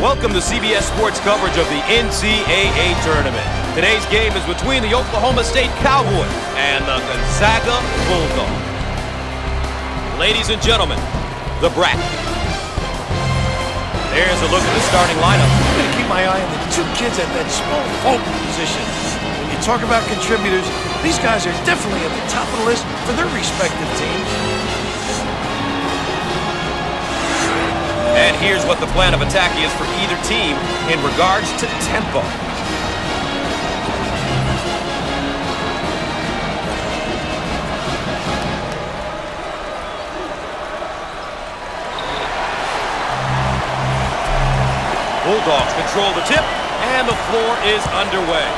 Welcome to CBS Sports coverage of the NCAA tournament. Today's game is between the Oklahoma State Cowboys and the Gonzaga Bulldogs. Ladies and gentlemen, the bracket. There's a look at the starting lineup. I'm going to keep my eye on the two kids at that small forward position. When you talk about contributors, these guys are definitely at the top of the list for their respective teams. And here's what the plan of attack is for either team in regards to tempo. Bulldogs control the tip, and the floor is underway.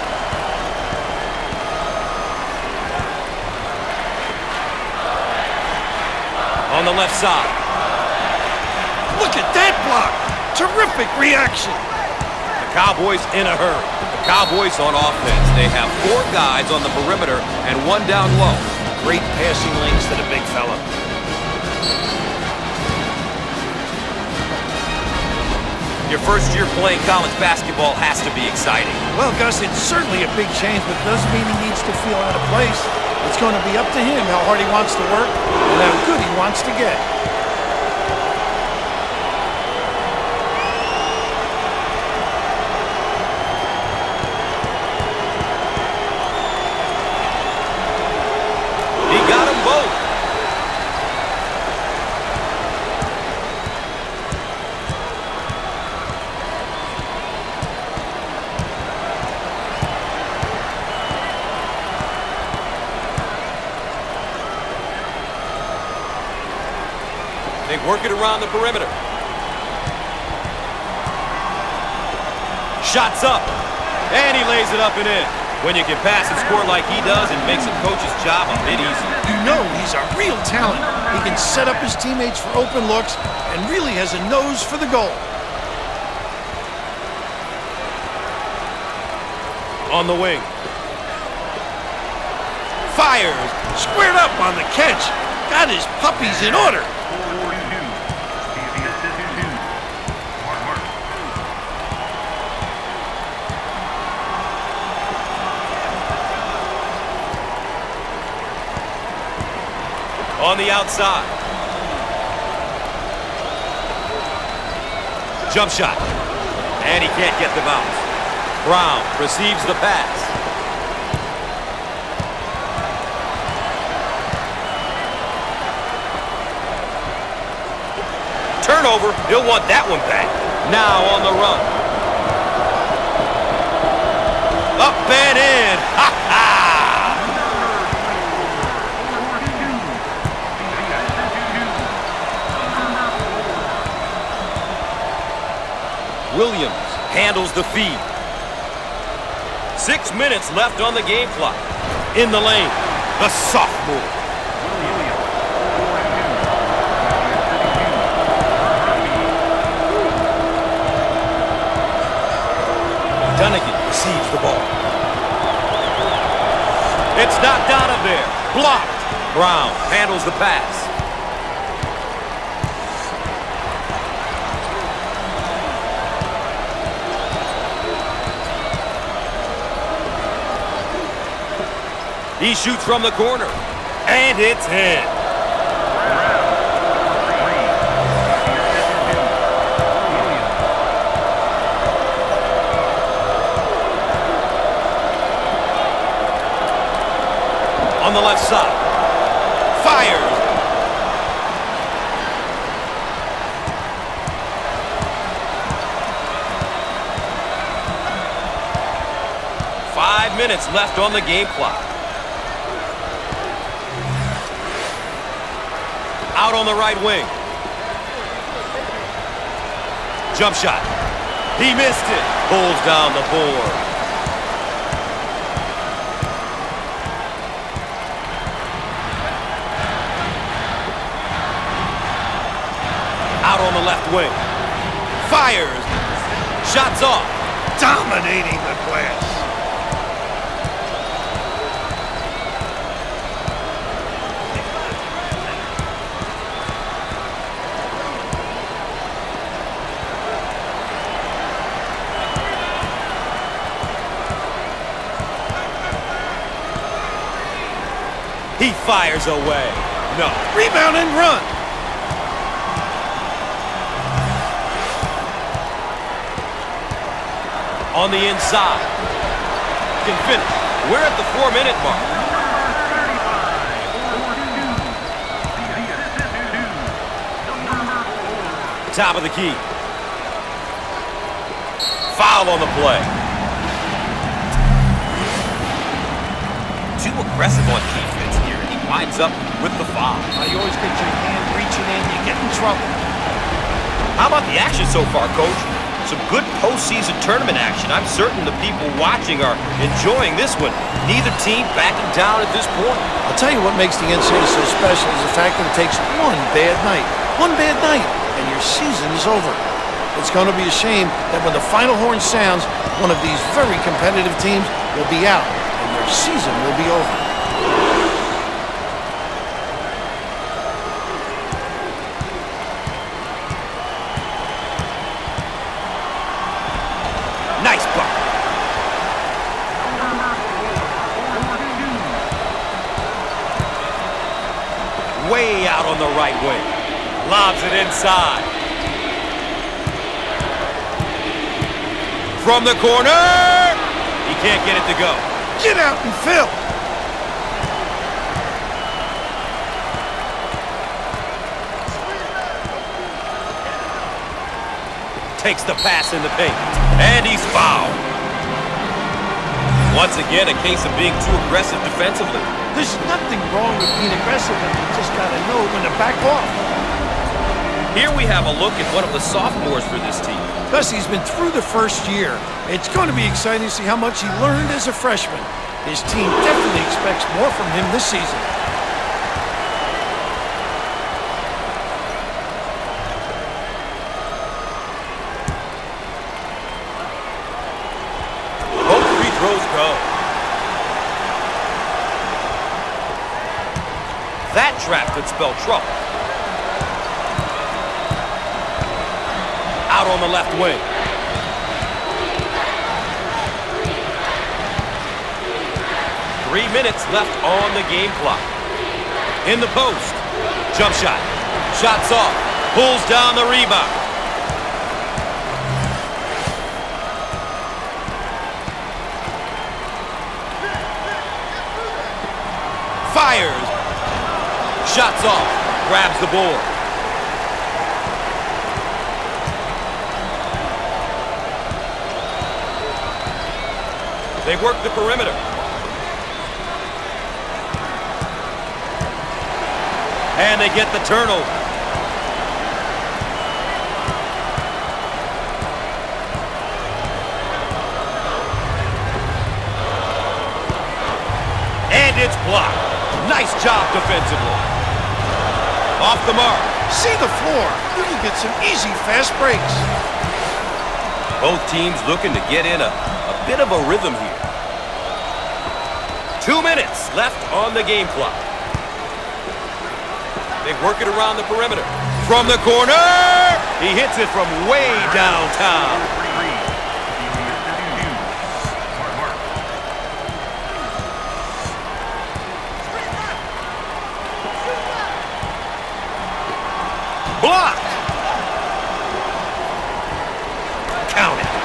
On the left side. Look at that block! Terrific reaction! The Cowboys in a hurry. The Cowboys on offense. They have 4 guys on the perimeter and 1 down low. Great passing lanes to the big fella. Your first year playing college basketball has to be exciting. Well, Gus, it's certainly a big change, but it doesn't mean he needs to feel out of place. It's going to be up to him how hard he wants to work and how good he wants to get. They work it around the perimeter. Shots up, and he lays it up and in. When you can pass and score like he does, it makes a coach's job a bit easier. You know he's a real talent. He can set up his teammates for open looks and really has a nose for the goal. On the wing. Fires. Squared up on the catch. Got his puppies in order. On the outside. Jump shot. And he can't get the bounce. Brown receives the pass. Turnover. He'll want that one back. Now on the run. Up and in. Ha ha! Williams handles the feed. 6 minutes left on the game clock. In the lane, the sophomore. Dunnigan receives the ball. It's knocked out of there. Blocked. Brown handles the pass. He shoots from the corner, and it's in. On the left side, fires. Five minutes left on the game clock. Out on the right wing. Jump shot. He missed it. Pulls down the board. Out on the left wing. Fires. Shots off. Dominating the glass. He fires away. No. Rebound and run. On the inside. Can finish. We're at the 4-minute mark. Top of the key. Foul on the play. Too aggressive on defense here, and he winds up with the foul. You always get your hand reaching in, you get in trouble. How about the action so far, Coach? Some good postseason tournament action. I'm certain the people watching are enjoying this one. Neither team backing down at this point. I'll tell you what makes the NCAA so special is the fact that it takes one bad night, and your season is over. It's going to be a shame that when the final horn sounds, one of these very competitive teams will be out, and their season will be over. Nice buck. Way out on the right wing. Lobs it inside. From the corner. He can't get it to go. Get out and fill. Takes the pass in the paint. And he's fouled. Once again, a case of being too aggressive defensively. There's nothing wrong with being aggressive, and you just got to know when to back off. Here we have a look at one of the sophomores for this team. He's been through the first year. It's going to be exciting to see how much he learned as a freshman. His team definitely expects more from him this season. Both free throws go. That trap could spell trouble. Out on the left wing. Three minutes left on the game clock. In the post. Jump shot. Shots off. Pulls down the rebound. Fires. Shots off. Grabs the board. They work the perimeter. And they get the turnover. And it's blocked. Nice job defensively. Off the mark. See the floor. You can get some easy, fast breaks. Both teams looking to get in a bit of a rhythm here. 2 minutes left on the game clock. They work it around the perimeter. From the corner! He hits it from way downtown. Blocked! Count it.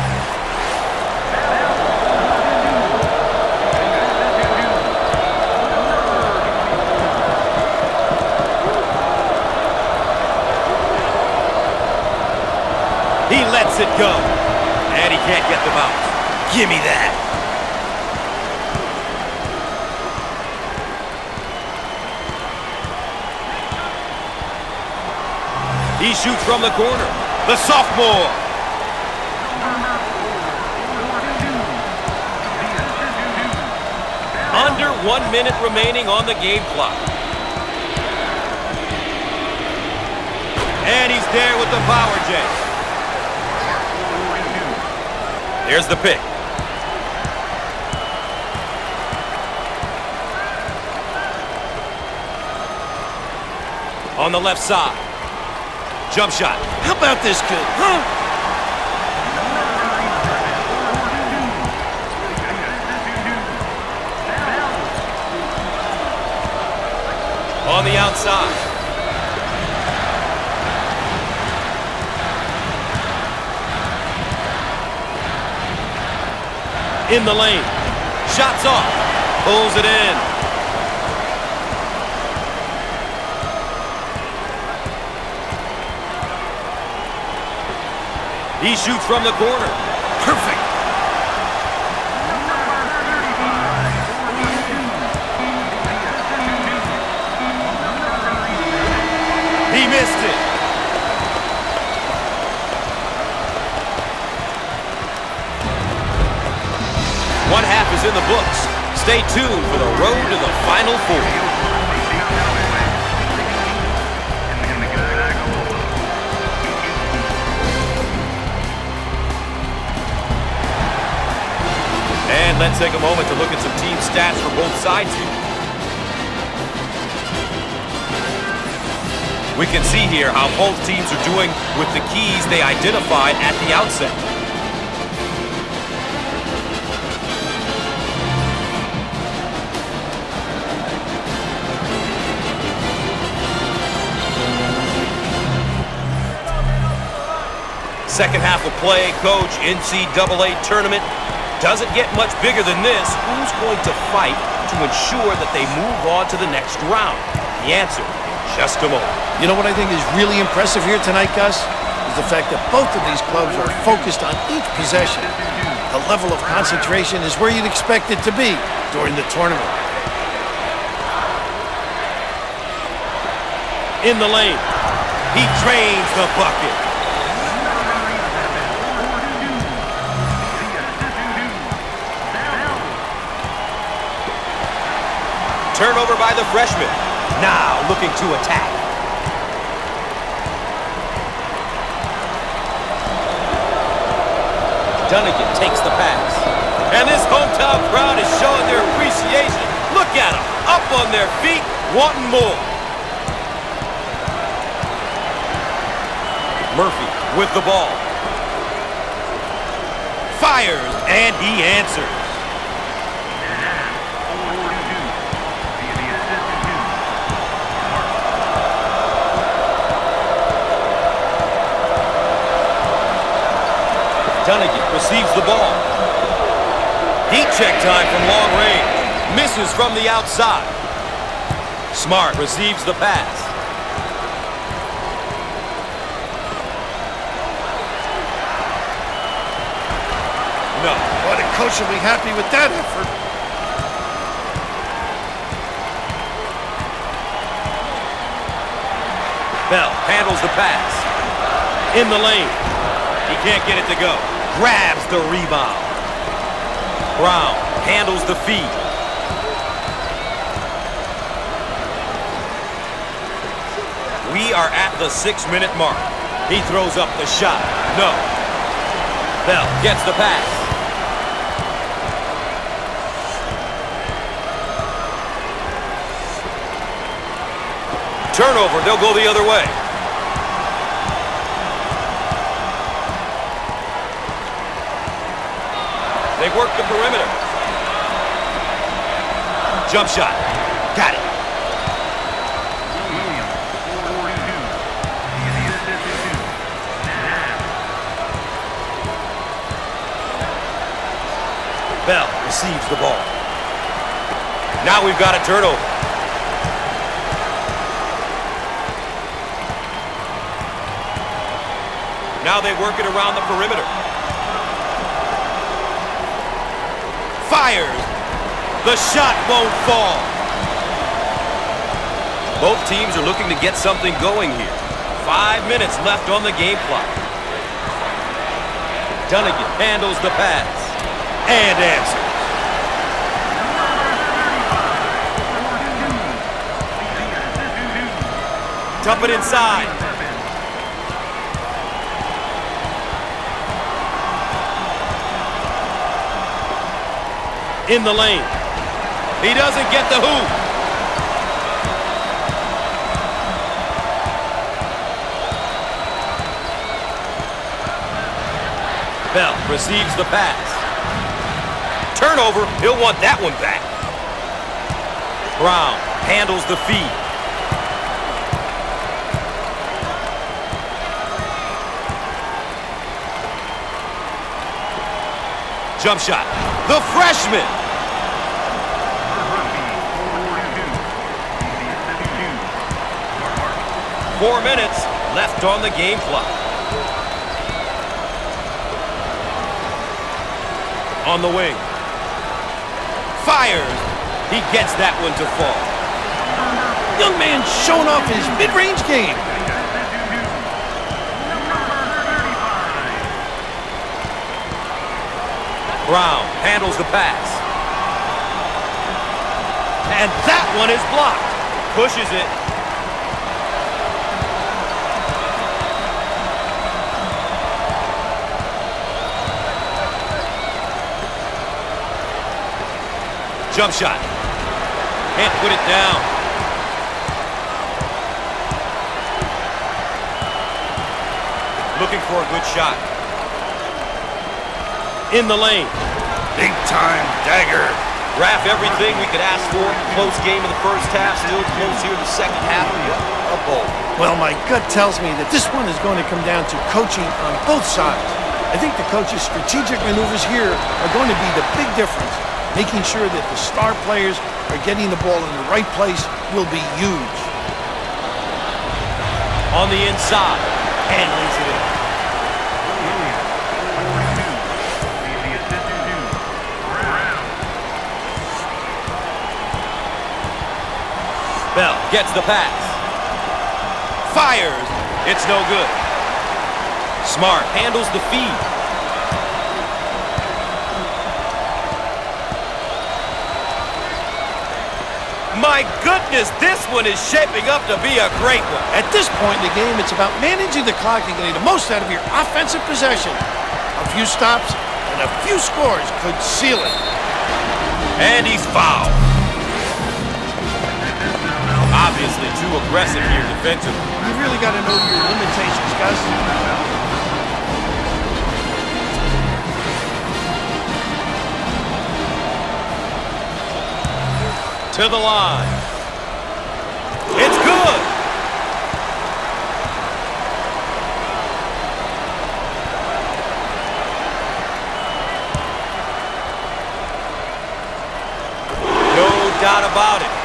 He lets it go. And he can't get the bounce. Give me that. He shoots from the corner. The sophomore. Under 1 minute remaining on the game clock. And he's there with the power J. There's the pick. On the left side. Jump shot. How about this kid, huh? on the outside. In the lane. Shots off. Pulls it in. He shoots from the corner. Perfect. He missed it. One half is in the books. Stay tuned for the road to the Final Four. And let's take a moment to look at some team stats for both sides here. We can see here how both teams are doing with the keys they identified at the outset. Second half of play, coach, NCAA tournament. Doesn't get much bigger than this. Who's going to fight to ensure that they move on to the next round? The answer in just a moment. You know what I think is really impressive here tonight, Gus? Is the fact that both of these clubs are focused on each possession. The level of concentration is where you'd expect it to be during the tournament. In the lane. He drains the bucket. Turnover by the freshman. Now looking to attack. Dunnigan takes the pass. And this hometown crowd is showing their appreciation. Look at them, up on their feet, wanting more. Murphy with the ball. Fires, and he answers. Dunnigan receives the ball. Heat check time from long range. Misses from the outside. Smart receives the pass. No. Boy, the coach will be happy with that effort. Bell handles the pass. In the lane. He can't get it to go. Grabs the rebound. Brown handles the feed. We are at the 6-minute mark. He throws up the shot. No. Bell gets the pass. Turnover, they'll go the other way. They work the perimeter. Jump shot. Got it. Bell receives the ball. Now we've got a turnover. Now they work it around the perimeter. Fires. The shot won't fall. Both teams are looking to get something going here. 5 minutes left on the game clock. Dunnigan handles the pass and answers. Dump it inside. In the lane. He doesn't get the hoop. Bell receives the pass. Turnover. He'll want that one back. Brown handles the feed. Jump shot. The freshman. 4 minutes left on the game clock. On the wing. Fires. He gets that one to fall. Young man showing off his mid-range game. Brown handles the pass. And that one is blocked. Pushes it. Jump shot. Can't put it down. Looking for a good shot. In the lane. Big time dagger. Raph, everything we could ask for. Close game in the first half. Still close here in the second half. A goal. Well, my gut tells me that this one is going to come down to coaching on both sides. I think the coach's strategic maneuvers here are going to be the big difference. Making sure that the star players are getting the ball in the right place will be huge. On the inside. And lays it in. Bell gets the pass. Fires. It's no good. Smart handles the feed. My goodness, this one is shaping up to be a great one. At this point in the game, it's about managing the clock and getting the most out of your offensive possession. A few stops and a few scores could seal it. And he's fouled. Obviously too aggressive here defensively. You really got to know your limitations, Gus. To the line. It's good. No doubt about it.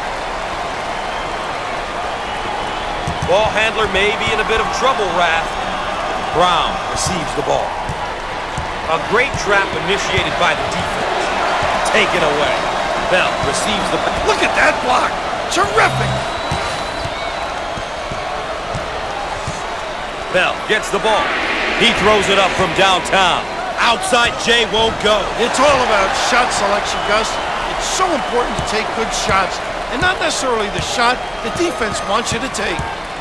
Ball handler may be in a bit of trouble, Raph. Brown receives the ball. A great trap initiated by the defense. Taken away. Bell receives the... Look at that block! Terrific! Bell gets the ball. He throws it up from downtown. Outside J won't go. It's all about shot selection, Gus. It's so important to take good shots, and not necessarily the shot the defense wants you to take.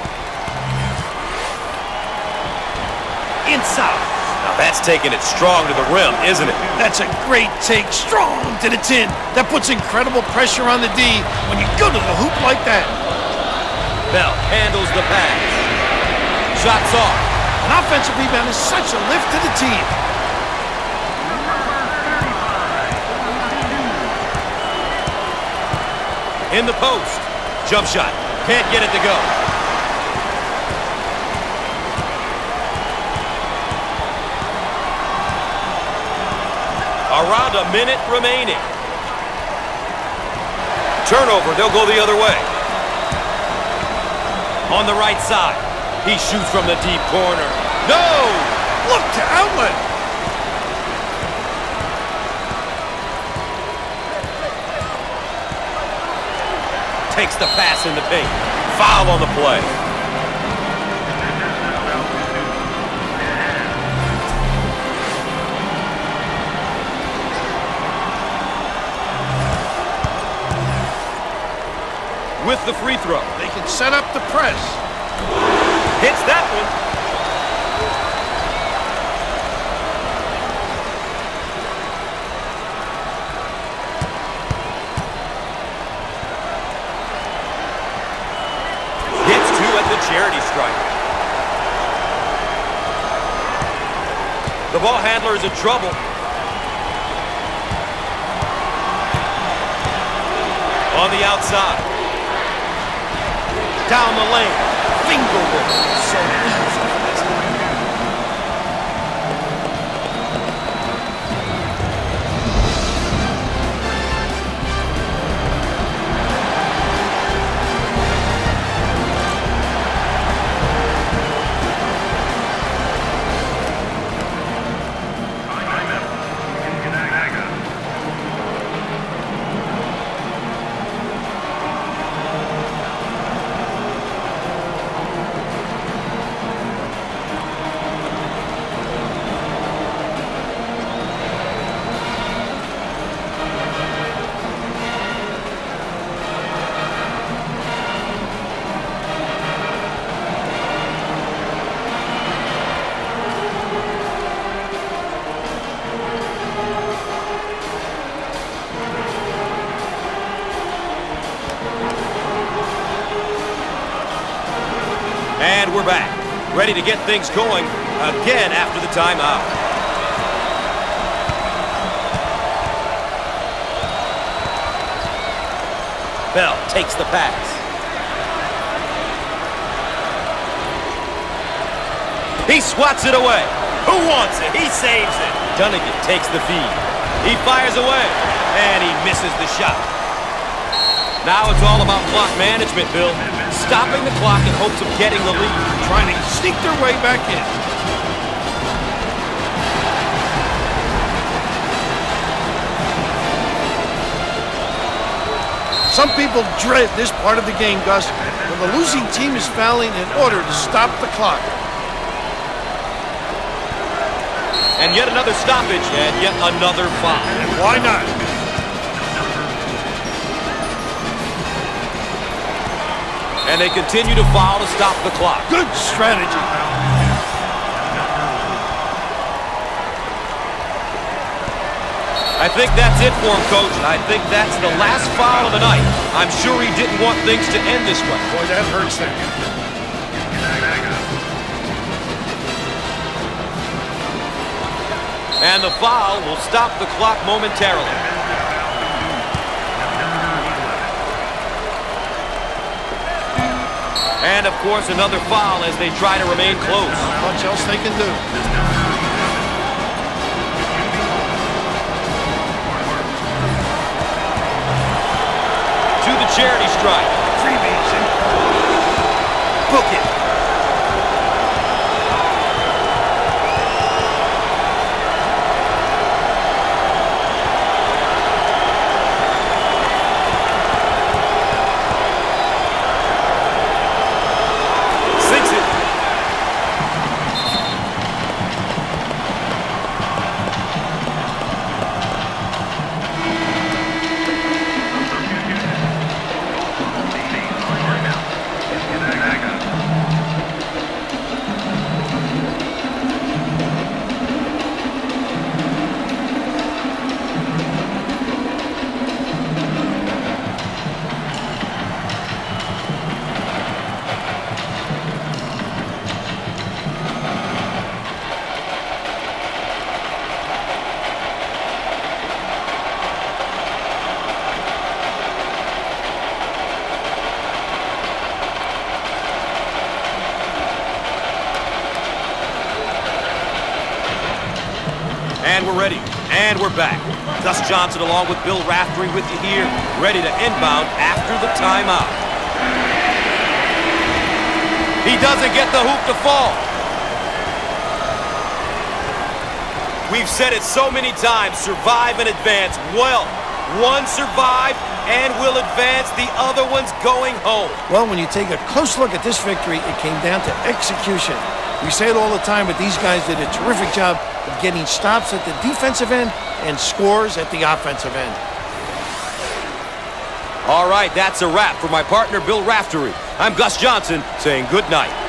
Inside. Now that's taking it strong to the rim, isn't it? That's a great take, strong to the tin. That puts incredible pressure on the D when you go to the hoop like that. Bell handles the pass. Shots off. An offensive rebound is such a lift to the team. In the post. Jump shot. Can't get it to go. Around a minute remaining. Turnover, they'll go the other way. On the right side. He shoots from the deep corner. No! Look to outlet. Takes the pass in the paint. Foul on the play. With the free throw. They can set up the press. Hits that one. Hits two at the charity stripe. The ball handler is in trouble. On the outside. Down the lane. Finger roll. So easy. And we're back, ready to get things going again after the timeout. Bell takes the pass. He swats it away. Who wants it? He saves it. Dunnigan takes the feed. He fires away, and he misses the shot. Now it's all about clock management, Bill. Stopping the clock in hopes of getting the lead. Trying to sneak their way back in. Some people dread this part of the game, Gus, when the losing team is fouling in order to stop the clock. And yet another stoppage, and yet another foul. And why not? And they continue to foul to stop the clock. Good strategy. I think that's it for him, Coach. I think that's the last foul of the night. I'm sure he didn't want things to end this way. Boy, that hurts them. And the foul will stop the clock momentarily. And, of course, another foul as they try to remain close. Not much else they can do. To the charity stripe. Freebies in. Book it. And we're ready. And we're back. Gus Johnson along with Bill Raftery with you here, ready to inbound after the timeout. He doesn't get the hoop to fall. We've said it so many times, survive and advance. Well, one survived and will advance, the other one's going home. Well, when you take a close look at this victory, it came down to execution. We say it all the time, but these guys did a terrific job of getting stops at the defensive end and scores at the offensive end. All right, that's a wrap. For my partner, Bill Raftery, I'm Gus Johnson saying good night.